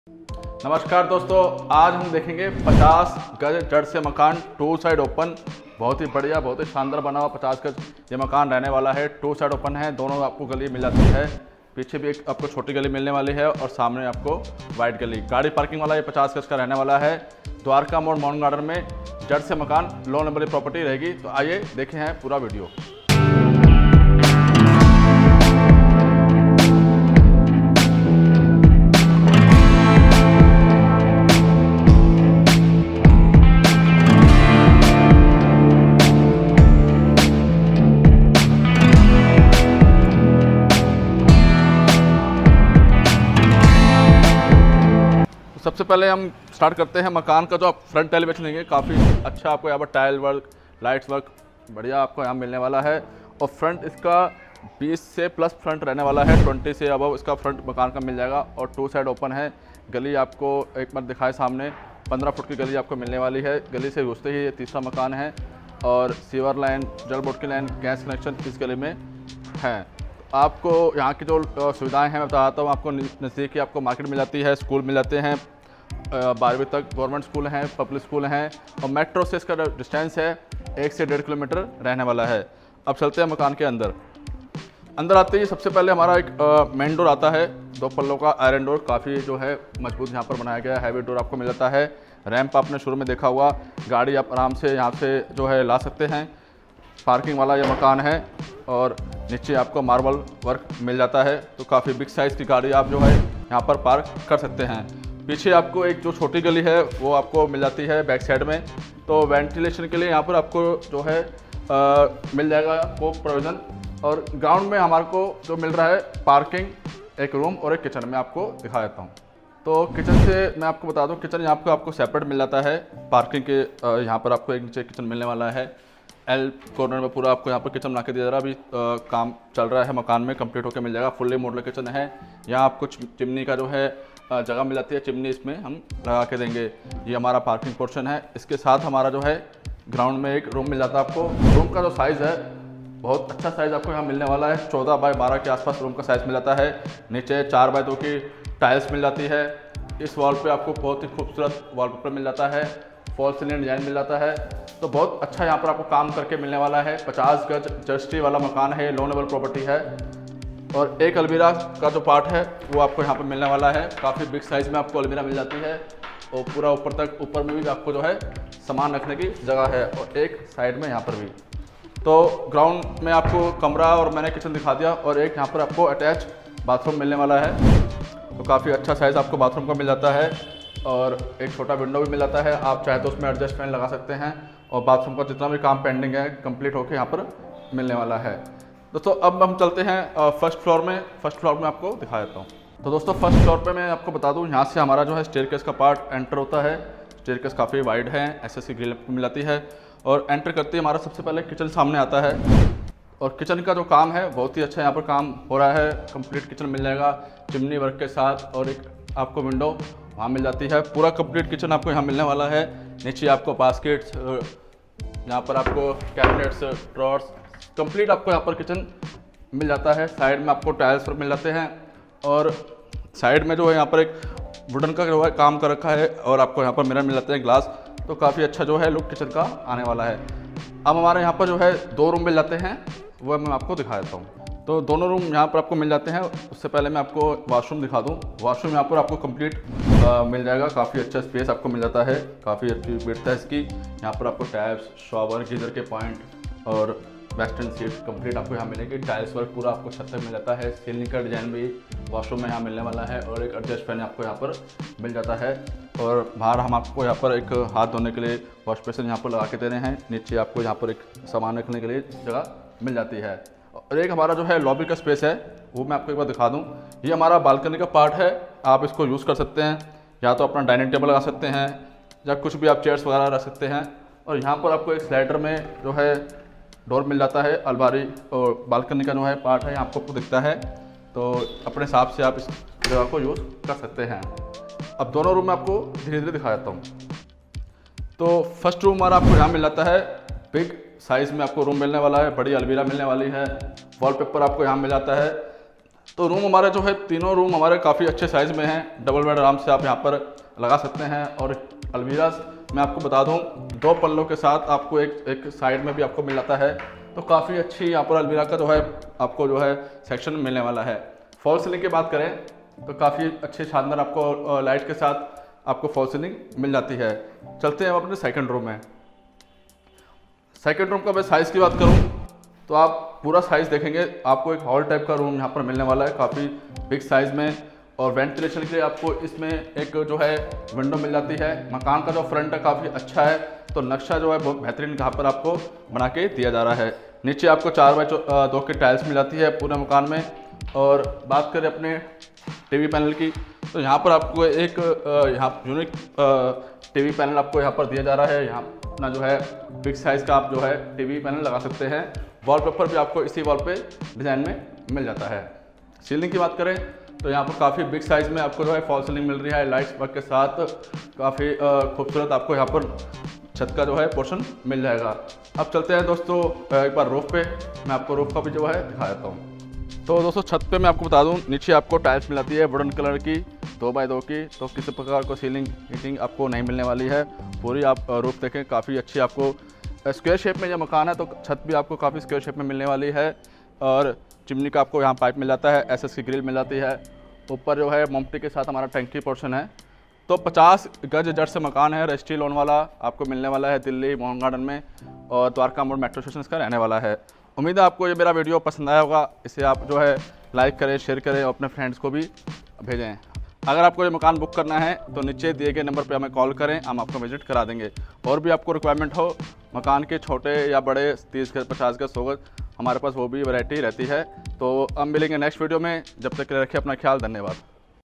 नमस्कार दोस्तों, आज हम देखेंगे 50 गज जड़ से मकान, टू साइड ओपन। बहुत ही बढ़िया, बहुत ही शानदार बना हुआ 50 गज ये मकान रहने वाला है। टू साइड ओपन है, दोनों आपको गली मिल जाती है। पीछे भी एक आपको छोटी गली मिलने वाली है और सामने आपको वाइड गली। गाड़ी पार्किंग वाला ये 50 गज का रहने वाला है। द्वारका मोड़ माउंट गार्डन में जड़ से मकान, लो नंबर की प्रॉपर्टी रहेगी। तो आइए देखें हैं पूरा वीडियो। सबसे पहले हम स्टार्ट करते हैं मकान का जो आप फ्रंट एलिवेशन लेंगे। काफ़ी अच्छा आपको यहाँ पर टाइल वर्क, लाइट्स वर्क बढ़िया आपको यहाँ मिलने वाला है। और फ्रंट इसका 20 से प्लस फ्रंट रहने वाला है, 20 से अबव इसका फ्रंट मकान का मिल जाएगा। और टू साइड ओपन है। गली आपको एक बार दिखाए सामने 15 फुट की गली आपको मिलने वाली है। गली से घुसते ही ये तीसरा मकान है और सीवर लाइन, जल बोर्ड की लाइन, गैस कनेक्शन इस गली में है। आपको यहाँ की जो सुविधाएं हैं मैं बताता हूँ। आपको नज़दीकी आपको मार्केट मिल जाती है, स्कूल मिल जाते हैं, 12वीं तक गवर्नमेंट स्कूल हैं, पब्लिक स्कूल हैं। और मेट्रो से इसका डिस्टेंस है 1 से 1.5 किलोमीटर रहने वाला है। अब चलते हैं मकान के अंदर। अंदर आते ही सबसे पहले हमारा एक मेन डोर आता है, 2 पल्लों का आयरन डोर, काफ़ी जो है मजबूत यहाँ पर बनाया गया है। हैवी डोर आपको मिल जाता है। रैंप आपने शुरू में देखा हुआ, गाड़ी आप आराम से यहाँ से जो है ला सकते हैं। पार्किंग वाला ये मकान है और नीचे आपको मार्बल वर्क मिल जाता है। तो काफ़ी बिग साइज़ की गाड़ी आप जो है यहाँ पर पार्क कर सकते हैं। पीछे आपको एक जो छोटी गली है वो आपको मिल जाती है बैक साइड में। तो वेंटिलेशन के लिए यहाँ पर आपको जो है मिल जाएगा आपको प्रोविज़न। और ग्राउंड में हमारे को जो मिल रहा है पार्किंग, एक रूम और एक किचन। मैं आपको दिखा देता हूँ। तो किचन से मैं आपको बता दूँ, किचन यहाँ पर आपको सेपरेट मिल जाता है। पार्किंग के यहाँ पर आपको एक नीचे किचन मिलने वाला है। एल कॉर्नर में पूरा आपको यहाँ पर किचन बना के दिया जा रहा है। अभी काम चल रहा है मकान में, कंप्लीट होकर मिल जाएगा। फुल्ली मॉडल किचन है। यहाँ आपको चिमनी का जो है जगह मिल जाती है, चिमनी इसमें हम लगा के देंगे। ये हमारा पार्किंग पोर्शन है। इसके साथ हमारा जो है ग्राउंड में एक रूम मिल जाता है आपको। रूम का जो साइज़ है बहुत अच्छा साइज़ आपको यहाँ मिलने वाला है। 14 बाय 12 के आसपास रूम का साइज़ मिल जाता है। नीचे 4 बाय 2 की टाइल्स मिल जाती है। इस वॉल पे आपको बहुत ही खूबसूरत वॉलपेपर मिल जाता है। फॉल सीलिंग डिजाइन मिल जाता है। तो बहुत अच्छा यहाँ पर आपको काम करके मिलने वाला है। 50 गज जस्टी वाला मकान है, लो लेवल प्रॉपर्टी है। और एक अलमीरा का जो पार्ट है वो आपको यहाँ पर मिलने वाला है। काफ़ी बिग साइज़ में आपको अलमीरा मिल जाती है। और पूरा ऊपर तक, ऊपर में भी आपको जो है सामान रखने की जगह है और एक साइड में यहाँ पर भी। तो ग्राउंड में आपको कमरा और मैंने किचन दिखा दिया। और एक यहाँ पर आपको अटैच बाथरूम मिलने वाला है। तो काफ़ी अच्छा साइज़ आपको बाथरूम का मिल जाता है। और एक छोटा विंडो भी मिल जाता है। आप चाहे तो उसमें एडजस्ट फैन लगा सकते हैं। और बाथरूम का जितना भी काम पेंडिंग है कंप्लीट होकर यहाँ पर मिलने वाला है। दोस्तों अब हम चलते हैं फर्स्ट फ्लोर में। फर्स्ट फ्लोर में आपको दिखा देता हूँ। तो दोस्तों फर्स्ट फ्लोर पे मैं आपको बता दूँ, यहाँ से हमारा जो है स्टेयरकेस का पार्ट एंटर होता है। स्टेयरकेस काफ़ी वाइड है, एसएस की ग्रिल मिल जाती है। और एंटर करते ही हमारा सबसे पहले किचन सामने आता है। और किचन का जो काम है बहुत ही अच्छा यहाँ पर काम हो रहा है। कंप्लीट किचन मिल जाएगा चिमनी वर्क के साथ। और एक आपको विंडो वहाँ मिल जाती है। पूरा कंप्लीट किचन आपको यहाँ मिलने वाला है। नीचे आपको बास्केट्स, यहाँ पर आपको कैबिनेट्स, ड्रॉर्स, कंप्लीट आपको यहाँ पर किचन मिल जाता है। साइड में आपको टाइल्स मिल जाते हैं। और साइड में जो है यहाँ पर एक वुडन का जो है काम कर रखा है। और आपको यहाँ पर मिरर मिल जाते हैं, ग्लास। तो काफ़ी अच्छा जो है लुक किचन का आने वाला है। अब हमारे यहाँ पर जो है 2 रूम मिल जाते हैं, वह मैं आपको दिखा देता हूँ। तो दोनों रूम यहाँ पर आपको मिल जाते हैं। उससे पहले मैं आपको वॉशरूम दिखा दूँ। वॉशरूम यहाँ पर आपको कंप्लीट मिल जाएगा। काफ़ी अच्छा स्पेस आपको मिल जाता है, काफ़ी अच्छी विड्थ है इसकी। यहाँ पर आपको टैब्स, शॉवर, गीजर के पॉइंट और वेस्टर्न सीट कंप्लीट आपको यहाँ मिलेगी। टाइल्स वर्क पूरा आपको छत तक मिल जाता है। सीलिंग का डिजाइन भी वॉशरूम में यहाँ मिलने वाला है। और एक एडजस्ट फैन आपको यहाँ पर मिल जाता है। और बाहर हम आपको यहाँ पर एक हाथ धोने के लिए वॉश बेसिन यहाँ पर लगा के दे रहे हैं। नीचे आपको यहाँ पर एक सामान रखने के लिए जगह मिल जाती है। और एक हमारा जो है लॉबी का स्पेस है वो मैं आपको एक बार दिखा दूँ। ये हमारा बालकनी का पार्ट है। आप इसको यूज़ कर सकते हैं, या तो अपना डाइनिंग टेबल लगा सकते हैं या कुछ भी आप चेयर्स वगैरह रख सकते हैं। और यहाँ पर आपको एक स्लाइडर में जो है डोर मिल जाता है। अलमारी और बालकनी का जो है पार्ट है आपको दिखता है। तो अपने हिसाब से आप इस जगह को यूज़ कर सकते हैं। अब दोनों रूम में आपको धीरे धीरे दिखा देता हूँ। तो फर्स्ट रूम हमारा आपको यहाँ मिल जाता है। बिग साइज़ में आपको रूम मिलने वाला है। बड़ी अलमीरा मिलने वाली है। वॉलपेपर आपको यहाँ मिल जाता है। तो रूम हमारे जो है तीनों रूम हमारे काफ़ी अच्छे साइज़ में हैं, डबल बेड आराम से आप यहाँ पर लगा सकते हैं। और अलमीराज मैं आपको बता दूं 2 पल्लों के साथ आपको एक साइड में भी आपको मिल जाता है। तो काफ़ी अच्छी यहाँ पर अलमीरा का जो है आपको जो है सेक्शन मिलने वाला है। फॉल सीलिंग की बात करें तो काफ़ी अच्छे शानदार आपको लाइट के साथ आपको फॉल सीलिंग मिल जाती है। चलते हैं हम अपने सेकंड रूम में। सेकंड रूम का मैं साइज़ की बात करूं तो आप पूरा साइज़ देखेंगे, आपको एक हॉल टाइप का रूम यहाँ पर मिलने वाला है काफ़ी बिग साइज़ में। और वेंटिलेशन के लिए आपको इसमें एक जो है विंडो मिल जाती है। मकान का जो फ्रंट है काफ़ी अच्छा है, तो नक्शा जो है बहुत बेहतरीन यहाँ पर आपको बना के दिया जा रहा है। नीचे आपको 4x2 की टाइल्स मिल जाती है पूरे मकान में। और बात करें अपने टीवी पैनल की तो यहाँ पर आपको एक यहाँ यूनिक टीवी पैनल आपको यहाँ पर दिया जा रहा है। यहाँ अपना जो है बिग साइज़ का आप जो है टीवी पैनल लगा सकते हैं। वॉलपेपर भी आपको इसी वॉल पे डिज़ाइन में मिल जाता है। सीलिंग की बात करें तो यहाँ पर काफ़ी बिग साइज़ में आपको जो है फॉल सीलिंग मिल रही है लाइट्स वर्क के साथ। काफ़ी खूबसूरत आपको यहाँ पर छत का जो है पोर्शन मिल जाएगा। अब चलते हैं दोस्तों एक बार रूफ पे, मैं आपको रूफ का भी जो है दिखा देता हूँ। तो दोस्तों छत पे मैं आपको बता दूं नीचे आपको टाइल्स मिल जाती है वुडन कलर की 2x2 की। तो किसी प्रकार को सीलिंग हीटिंग आपको नहीं मिलने वाली है। पूरी आप रूफ देखें काफ़ी अच्छी आपको स्क्वायर शेप में यह मकान है, तो छत भी आपको काफ़ी स्क्वायर शेप में मिलने वाली है। और चिमनी का आपको यहाँ पाइप मिल जाता है, एसएस की ग्रिल मिल जाती है। ऊपर जो है मोमटी के साथ हमारा टंकी पोर्शन है। तो 50 गज जड़ से मकान है, रजिस्ट्री लोन वाला आपको मिलने वाला है दिल्ली मोहन गार्डन में, और द्वारका मोड़ मेट्रो स्टेशन का रहने वाला है। उम्मीद है आपको ये मेरा वीडियो पसंद आया होगा। इसे आप जो है लाइक करें, शेयर करें और अपने फ्रेंड्स को भी भेजें। अगर आपको ये मकान बुक करना है तो नीचे दिए गए नंबर पे हमें कॉल करें, हम आपको विजिट करा देंगे। और भी आपको रिक्वायरमेंट हो मकान के छोटे या बड़े 30 गज 50 गज 100 गज, हमारे पास वो भी वैरायटी रहती है। तो अब मिलेंगे नेक्स्ट वीडियो में, जब तक के लिए रखिए अपना ख्याल। धन्यवाद।